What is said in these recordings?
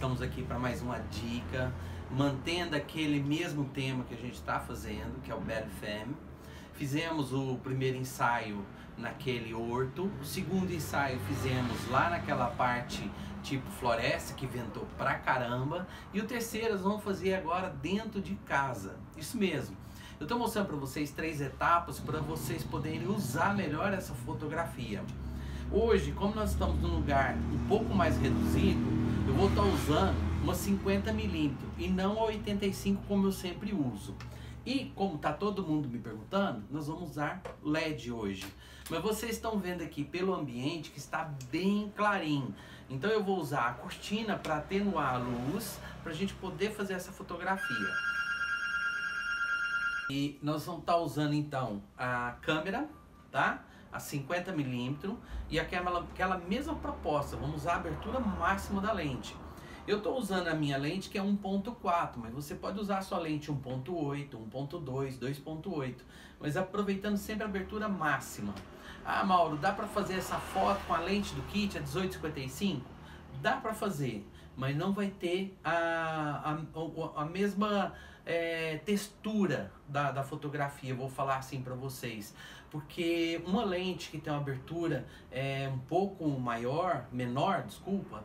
estamos aqui para mais uma dica, mantendo aquele mesmo tema que a gente está fazendo, que é o Belle Femme. Fizemos o primeiro ensaio naquele horto, o segundo ensaio fizemos lá naquela parte tipo floresta, que ventou pra caramba, e o terceiro nós vamos fazer agora dentro de casa. Isso mesmo. Eu estou mostrando para vocês 3 etapas para vocês poderem usar melhor essa fotografia. Hoje, como nós estamos num lugar um pouco mais reduzido, eu vou estar usando uma 50mm e não a 85 como eu sempre uso. E como está todo mundo me perguntando, nós vamos usar LED hoje. Mas vocês estão vendo aqui pelo ambiente que está bem clarinho. Então eu vou usar a cortina para atenuar a luz, para a gente poder fazer essa fotografia. E nós vamos estar usando então a câmera, tá? A 50mm e aquela mesma proposta, vamos usar a abertura máxima da lente. Eu estou usando a minha lente que é 1.4, mas você pode usar a sua lente 1.8, 1.2, 2.8, mas aproveitando sempre a abertura máxima. Ah, Mauro, dá para fazer essa foto com a lente do kit, a 18-55? Dá para fazer, mas não vai ter a mesma textura da fotografia, eu vou falar assim para vocês. Porque uma lente que tem uma abertura um pouco menor, desculpa,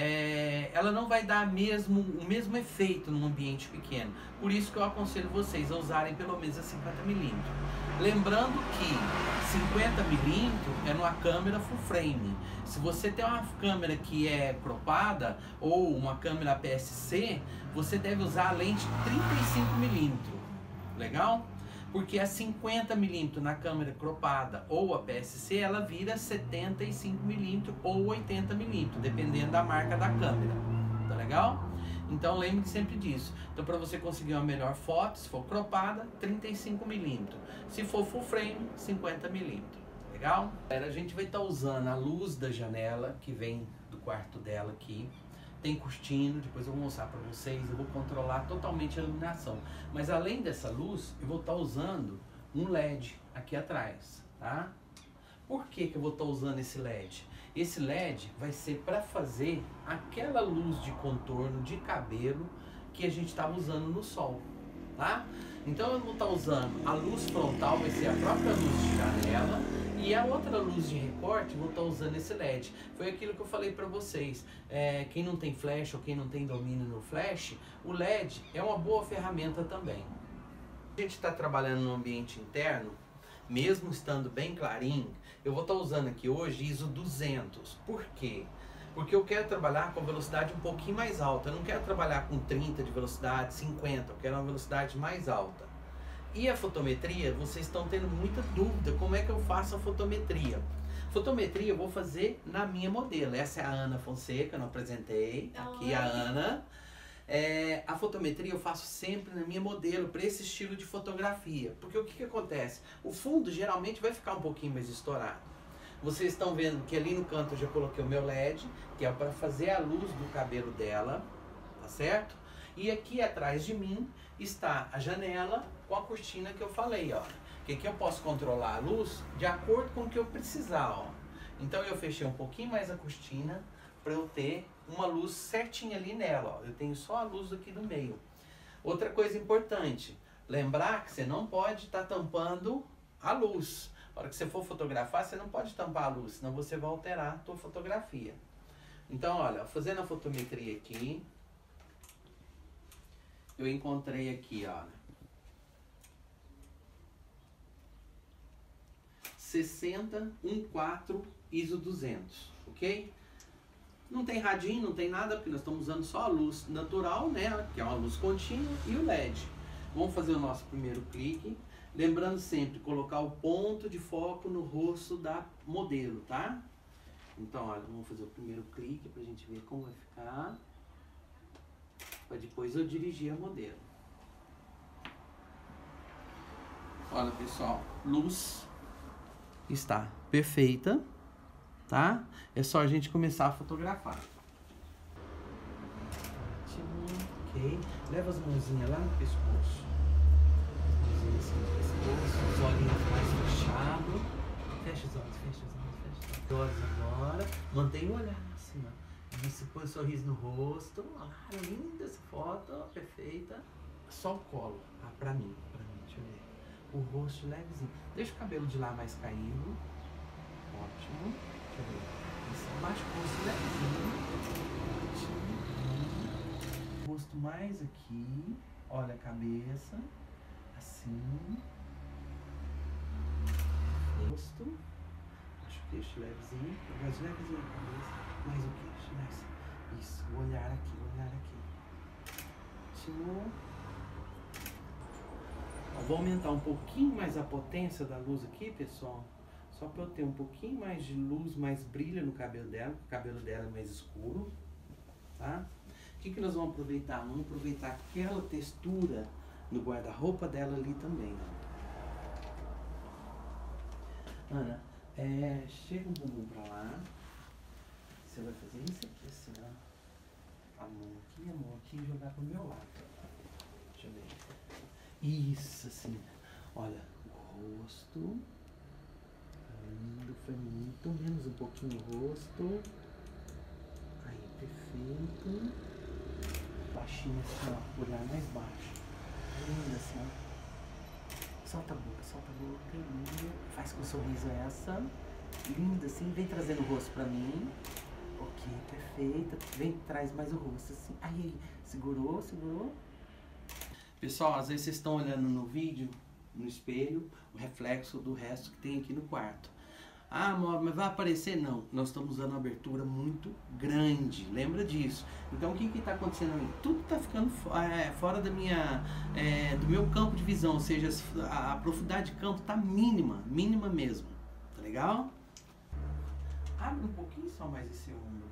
ela não vai dar o mesmo efeito num ambiente pequeno. Por isso que eu aconselho vocês a usarem pelo menos a 50mm. Lembrando que 50mm é numa câmera full frame. Se você tem uma câmera que é cropada ou uma câmera APS-C, você deve usar a lente 35mm. Legal? Porque a 50mm na câmera cropada ou a APS-C, ela vira 75mm ou 80mm, dependendo da marca da câmera. Tá legal? Então lembre sempre disso. Então para você conseguir uma melhor foto, se for cropada, 35mm. Se for full frame, 50mm. Legal? A gente vai estar usando a luz da janela que vem do quarto dela aqui. Tem cortina, depois eu vou mostrar para vocês, eu vou controlar totalmente a iluminação. Mas além dessa luz, eu vou estar usando um LED aqui atrás, tá? Por que eu vou estar usando esse LED? Esse LED vai ser para fazer aquela luz de contorno de cabelo que a gente estava usando no sol, tá? Então eu vou estar usando a luz frontal, vai ser a própria luz de janela, e a outra luz de recorte, vou estar usando esse LED. Foi aquilo que eu falei para vocês. Quem não tem flash ou quem não tem domínio no flash, o LED é uma boa ferramenta também. A gente está trabalhando no ambiente interno, mesmo estando bem clarinho, eu vou estar usando aqui hoje ISO 200. Por quê? Porque eu quero trabalhar com velocidade um pouquinho mais alta. Eu não quero trabalhar com 30 de velocidade, 50. Eu quero uma velocidade mais alta. E a fotometria, vocês estão tendo muita dúvida, como é que eu faço a fotometria? Fotometria eu vou fazer na minha modelo. Essa é a Ana Fonseca, eu não apresentei. Aqui a Ana. A fotometria eu faço sempre na minha modelo, para esse estilo de fotografia. Porque o que acontece? O fundo geralmente vai ficar um pouquinho mais estourado. Vocês estão vendo que ali no canto eu já coloquei o meu LED, que é para fazer a luz do cabelo dela, tá certo? E aqui atrás de mim está a janela com a cortina que eu falei, ó. Que aqui eu posso controlar a luz de acordo com o que eu precisar, ó. Então eu fechei um pouquinho mais a cortina para eu ter uma luz certinha ali nela, ó. Eu tenho só a luz aqui do meio. Outra coisa importante, lembrar que você não pode estar tampando a luz. Na hora que você for fotografar, você não pode tampar a luz, senão você vai alterar a tua fotografia. Então, olha, fazendo a fotometria aqui, eu encontrei aqui, ó, 60-1.4 ISO 200, ok? Não tem radinho, não tem nada, porque nós estamos usando só a luz natural, né? Que é uma luz contínua, e o LED. Vamos fazer o nosso primeiro clique. Lembrando sempre, colocar o ponto de foco no rosto da modelo, tá? Então, olha, vamos fazer o primeiro clique pra gente ver como vai ficar. Para depois eu dirigir a modelo. Olha, pessoal, luz está perfeita, tá? É só a gente começar a fotografar. Ok. Leva as mãozinhas lá no pescoço. As mãozinhas assim no pescoço, os olhinhos mais fechados. Fecha os olhos, fecha os olhos, fecha os olhos agora. Mantenha o olhar assim, ó. Isso, põe um sorriso no rosto. Ah, linda essa foto, perfeita. Só o colo, pra mim, deixa eu ver. O rosto levezinho. Deixa o cabelo de lá mais caído. Ótimo. Deixa eu ver. Isso, abaixa o rosto levezinho. Ótimo. Rosto mais aqui. Olha a cabeça. Assim. Rosto. Acho que queixo levezinho. Mais levezinho a cabeça. Mais o queixo, mais. Isso. O olhar aqui, o olhar aqui. Ótimo. Vou aumentar um pouquinho mais a potência da luz aqui, pessoal. Só para eu ter um pouquinho mais de luz, mais brilho no cabelo dela. O cabelo dela é mais escuro. Tá? O que nós vamos aproveitar? Vamos aproveitar aquela textura no guarda-roupa dela ali também. Ó. Ana, chega um bumbum pra lá. Você vai fazer isso aqui, assim, ó. A mão aqui e jogar pro meu lado. Deixa eu ver. Isso, assim. Olha, o rosto. Lindo, foi muito menos um pouquinho o rosto. Aí, perfeito. Baixinho assim, ó. Olhar mais baixo. Lindo assim, ó. Solta a boca, lindo. Faz com um sorriso essa. Linda assim, vem trazendo o rosto pra mim. Ok, perfeita. Vem, traz mais o rosto assim. Aí, segurou. Pessoal, às vezes vocês estão olhando no vídeo, no espelho, o reflexo do resto que tem aqui no quarto. Ah, amor, mas vai aparecer? Não, nós estamos usando uma abertura muito grande, lembra disso. Então o que está acontecendo aí? Tudo está ficando fora da do meu campo de visão, ou seja, a profundidade de campo está mínima mesmo, tá legal? Abre um pouquinho só mais esse ombro.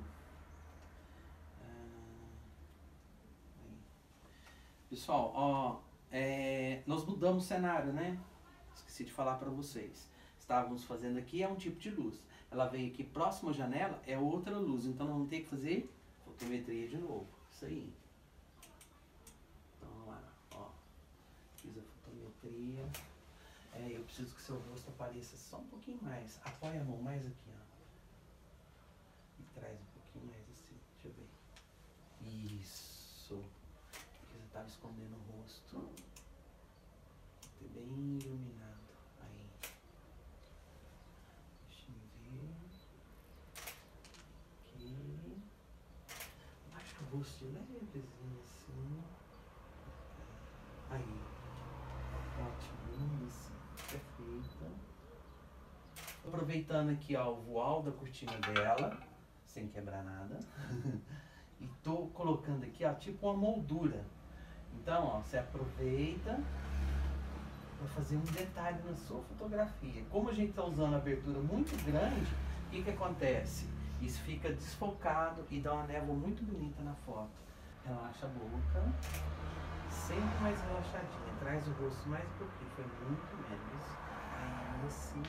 Pessoal, ó, nós mudamos o cenário, né? Esqueci de falar para vocês. Estávamos fazendo aqui, é um tipo de luz. Ela veio aqui próximo à janela, é outra luz. Então nós vamos ter que fazer fotometria de novo. Isso aí. Então vamos lá, ó. Fiz a fotometria. Eu preciso que seu rosto apareça só um pouquinho mais. Apoia a mão mais aqui, ó. E traz um pouquinho mais assim. Deixa eu ver. Isso. Porque você estava escondendo o rosto. Bem iluminado. Aí. Deixa eu ver. Aqui. Baixa o rosto levezinho assim. Aí. Ótimo, isso. Perfeita. Aproveitando aqui, ó, o voal da cortina dela, sem quebrar nada. E tô colocando aqui, ó, tipo uma moldura. Então, ó, você aproveita para fazer um detalhe na sua fotografia. Como a gente está usando a abertura muito grande, o que acontece? Isso fica desfocado e dá uma névoa muito bonita na foto. Relaxa a boca, sempre mais relaxadinha, traz o rosto mais pro aqui, foi muito menos. Aí assim,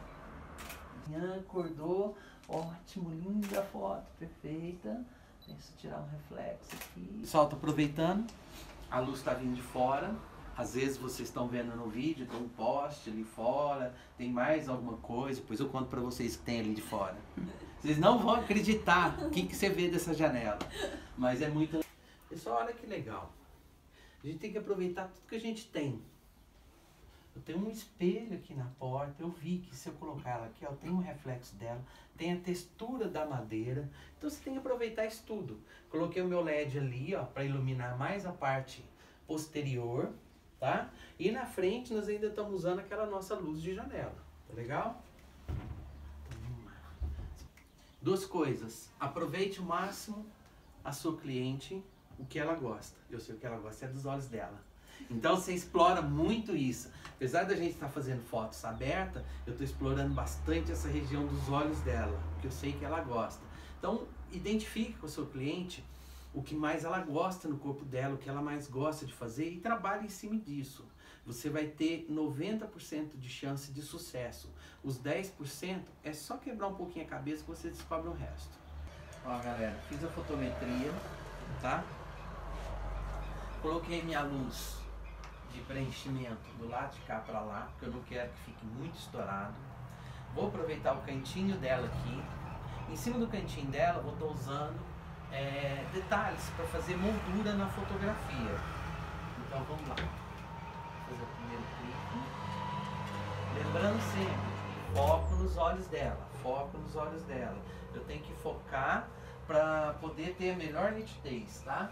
acordou, ótimo, linda a foto, perfeita. Deixa eu tirar um reflexo aqui. Pessoal, tô aproveitando, a luz está vindo de fora. Às vezes vocês estão vendo no vídeo, tem um poste ali fora, tem mais alguma coisa, depois eu conto pra vocês que tem ali de fora. Vocês não vão acreditar o que você vê dessa janela, mas é muito... Pessoal, olha que legal. A gente tem que aproveitar tudo que a gente tem. Eu tenho um espelho aqui na porta, eu vi que se eu colocar ela aqui, ó, tem um reflexo dela, tem a textura da madeira, então você tem que aproveitar isso tudo. Coloquei o meu LED ali, ó, para iluminar mais a parte posterior, tá? E na frente nós ainda estamos usando aquela nossa luz de janela, tá legal? Então, vamos lá. Duas coisas, aproveite o máximo a sua cliente, o que ela gosta. Eu sei o que ela gosta é dos olhos dela. Então você explora muito isso. Apesar da gente estar fazendo fotos abertas, eu estou explorando bastante essa região dos olhos dela, que eu sei que ela gosta. Então identifique com o seu cliente o que mais ela gosta no corpo dela, o que ela mais gosta de fazer e trabalhe em cima disso. Você vai ter 90% de chance de sucesso. Os 10% é só quebrar um pouquinho a cabeça que você descobre o resto. Ó galera, fiz a fotometria, tá? Coloquei minha luz de preenchimento do lado de cá para lá, porque eu não quero que fique muito estourado. Vou aproveitar o cantinho dela aqui. Em cima do cantinho dela, vou estar usando detalhes para fazer moldura na fotografia. Então vamos lá. Vou fazer o primeiro clique. Lembrando sempre, foco nos olhos dela. Foco nos olhos dela. Eu tenho que focar para poder ter a melhor nitidez, tá?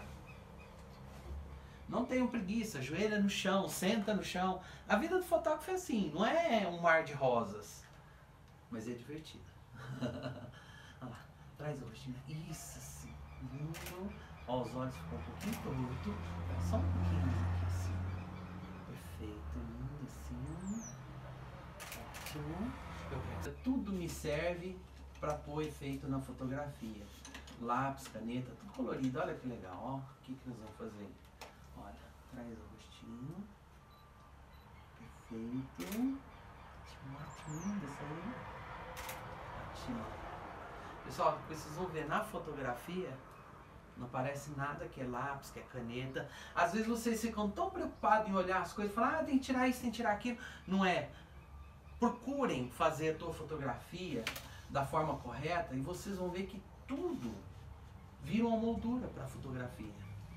Não tenham preguiça, ajoelha no chão, senta no chão. A vida do fotógrafo é assim, não é um mar de rosas, mas é divertida. Olha lá, traz o rostinho. Isso, assim, lindo. Ó, os olhos ficam um pouquinho torto, só um pouquinho aqui assim. Perfeito, lindo assim. Ótimo. Tudo me serve para pôr efeito na fotografia. Lápis, caneta, tudo colorido. Olha que legal, ó. O que nós vamos fazer? Olha, traz o rostinho. Perfeito. Ótimo, lindo isso aí. Ótimo. Pessoal, vocês vão ver na fotografia, não parece nada que é lápis, que é caneta. Às vezes vocês ficam tão preocupados em olhar as coisas e falar, tem que tirar isso, tem que tirar aquilo. Não é. Procurem fazer a tua fotografia da forma correta e vocês vão ver que tudo vira uma moldura para a fotografia.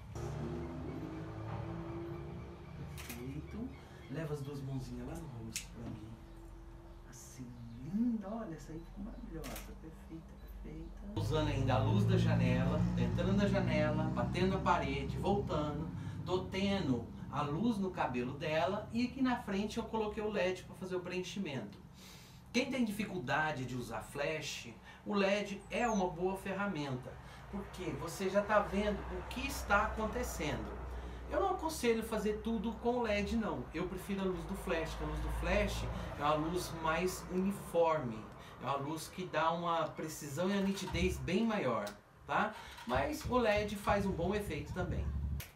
Perfeito. Leva as duas mãozinhas lá no rosto para mim. Assim, linda. Olha, essa aí ficou maravilhosa. Perfeita, perfeita. Usando ainda a luz da janela, entrando na janela, batendo a parede, voltando. Tô tendo a luz no cabelo dela e aqui na frente eu coloquei o LED para fazer o preenchimento. Quem tem dificuldade de usar flash, o LED é uma boa ferramenta, porque você já está vendo o que está acontecendo. Eu não aconselho fazer tudo com LED não, eu prefiro a luz do flash, porque a luz do flash é uma luz mais uniforme, é uma luz que dá uma precisão e a nitidez bem maior, tá? Mas o LED faz um bom efeito também.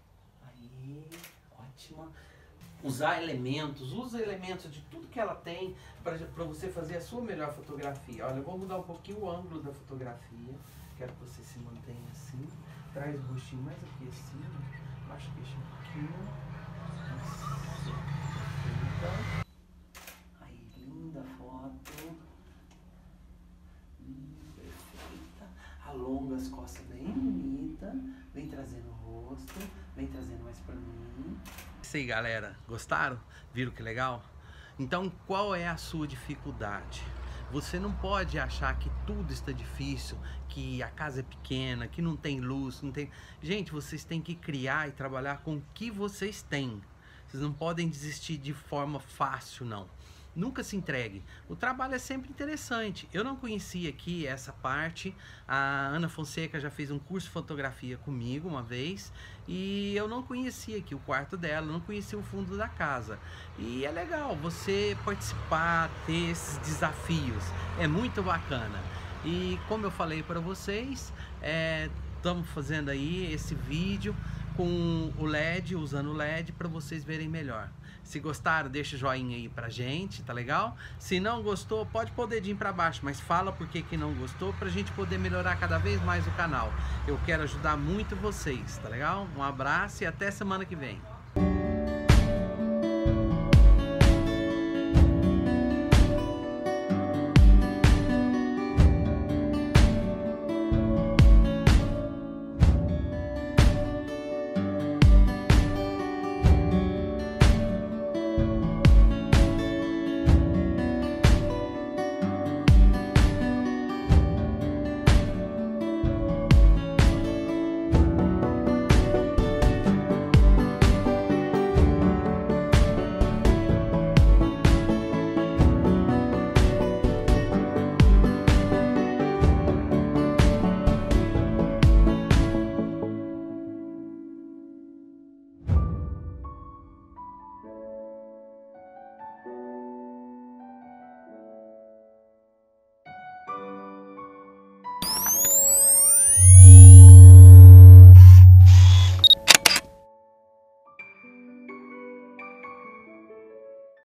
Ótima. Usar elementos, usa elementos de tudo que ela tem para você fazer a sua melhor fotografia. Olha, eu vou mudar um pouquinho o ângulo da fotografia, quero que você se mantenha assim, traz o rostinho mais aqui assim, baixa o queixo um pouquinho, assim. Aí, linda foto, perfeita, alonga as costas bem bonita, vem trazendo o rosto, vem trazendo mais para mim. Isso aí, galera, gostaram? Viram que legal? Então, qual é a sua dificuldade? Você não pode achar que tudo está difícil, que a casa é pequena, que não tem luz, não tem... Gente, vocês têm que criar e trabalhar com o que vocês têm. Vocês não podem desistir de forma fácil, não. Nunca se entregue. O trabalho é sempre interessante. Eu não conhecia aqui essa parte. A Ana Fonseca já fez um curso de fotografia comigo uma vez. E eu não conhecia aqui o quarto dela, não conhecia o fundo da casa. E é legal você participar, ter esses desafios. É muito bacana. E como eu falei para vocês, estamos fazendo aí esse vídeo com o LED, usando o LED para vocês verem melhor. Se gostaram, deixa o joinha aí pra gente, tá legal? Se não gostou, pode pôr o dedinho pra baixo, mas fala por que não gostou, pra gente poder melhorar cada vez mais o canal. Eu quero ajudar muito vocês, tá legal? Um abraço e até semana que vem.